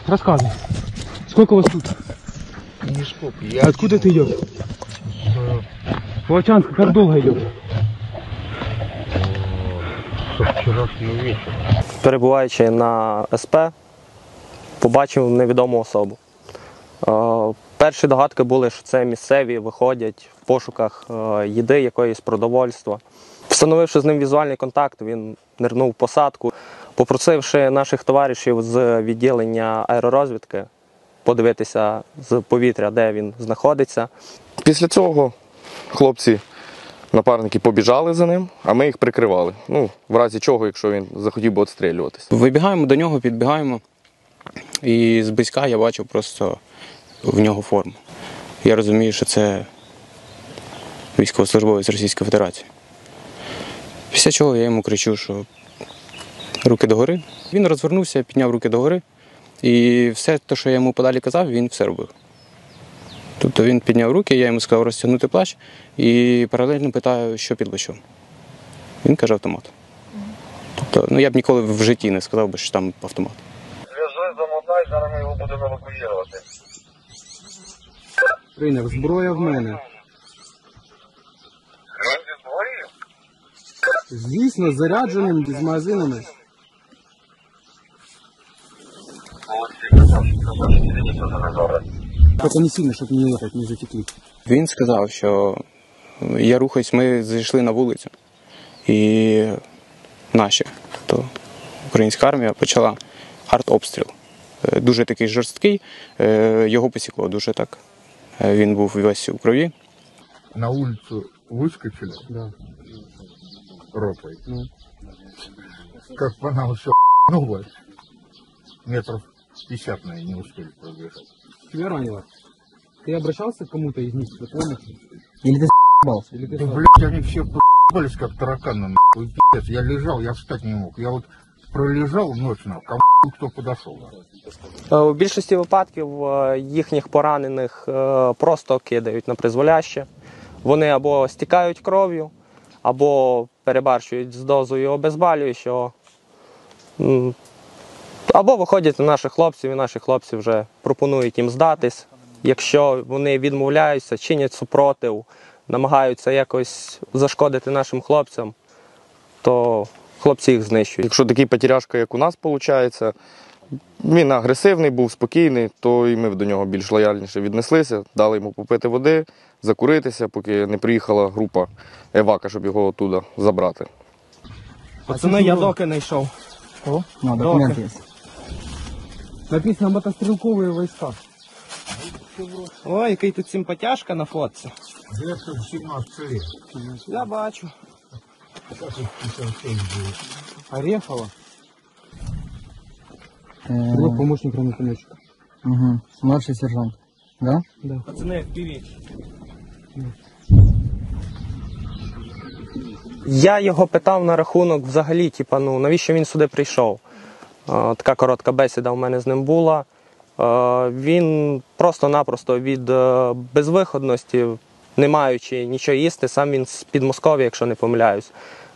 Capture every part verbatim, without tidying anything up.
рассказывай. Сколько вас тут? Не сколько. Я Откуда ты идешь? Волчанск, как долго идешь? Со вчорашнього вечора. Перебуваючи на ес пе, побачив невідому особу. Е, перші догадки були, що це місцеві, виходять в пошуках е, їди, якоїсь продовольства. Встановивши з ним візуальний контакт, він нирнув в посадку. Попросивши наших товаришів з відділення аеророзвідки подивитися з повітря, де він знаходиться. Після цього хлопці, напарники побіжали за ним, а ми їх прикривали. Ну, в разі чого, якщо він захотів би відстрілюватися. Вибігаємо до нього, підбігаємо. І зблизька я бачив просто в нього форму. Я розумію, що це військовослужбовець Російської Федерації. Після чого я йому кричу, що руки догори. Він розвернувся, підняв руки догори. І все те, що я йому подалі казав, він все робив. Тобто він підняв руки, я йому сказав розтягнути плащ і паралельно питаю, що під плащом. Він каже автомат. Тобто, ну я б ніколи в житті не сказав би, що там автомат. Зв'язок замотай, зараз ми його будемо евакуювати. Прийняв, зброя в мене. Він зі зброєю? Звісно, з зарядженим, з магазинами. Только не сильно, щоб не, этот, не затекли. Він сказав, що я рухаюсь, ми зайшли на вулицю. І наші, то українська армія почала артобстріл. Дуже такий жорсткий, його посікло дуже так. Він був весь у крові. На вулицю вискочили? Да. Ротой. Ну. Как по нам все нулось. Метров пятьдесят, наверное, не успели пробежать. Тебя ранило? Ты обращался к кому-то из них, ты помнишь? Или ты с***бался? Или ты Да, что? блядь, они все по***ались, как тараканы, нахуй, пиздец. Я лежал, я встать не мог. Я вот пролежал ночь, нахуй, а нахуй кто подошел. У більшості випадків е, їхніх поранених е, просто кидають на призволяще. Вони або стікають кров'ю, або перебарщують з дозою обезболюючого, м, або виходять на наших хлопців, і наші хлопці вже пропонують їм здатись. Якщо вони відмовляються, чинять супротив, намагаються якось зашкодити нашим хлопцям, то хлопці їх знищують. Якщо такий потеряшка, як у нас виходить, він агресивний, був спокійний, то і ми до нього більш лояльніше віднеслися, дали йому попити води, закуритися, поки не приїхала група евака, щоб його оттуда забрати. Пацани, я доки знайшов. О, ну, документы есть. Написано мотострелковые войска. Ой, який тут симпатяшка на фотці. девятьсот семнадцать лет. Я бачу. Орехова. Э, Друг, помощник гранатометчика. Угу. Младший сержант. Да? Да. Пацани, вперед. Я його питав на рахунок взагалі, типа, ну, навіщо він сюди прийшов. Е, така коротка бесіда у мене з ним була. Е, він просто-напросто від е, безвиходності, не маючи нічого їсти, сам він з Підмосков'я, якщо не помиляюсь. Е,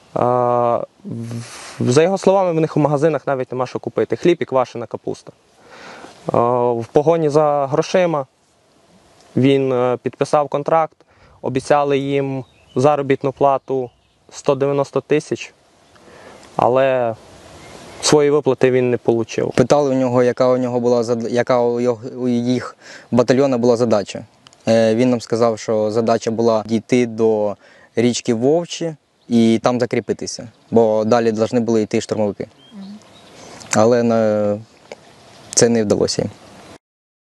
в- за його словами, в них в магазинах навіть нема що купити. Хліб і квашена капуста. Е, в погоні за грошима він е, підписав контракт, обіцяли їм заробітну плату сто дев'яносто тисяч, але свої виплати він не отримав. Питали у нього, яка у нього була зад- яка у його- у їх батальйону була задача. Е, Він нам сказав, що задача була дійти до річки Вовчі і там закріпитися, бо далі повинні були йти штурмовики. Але на... це не вдалося їм.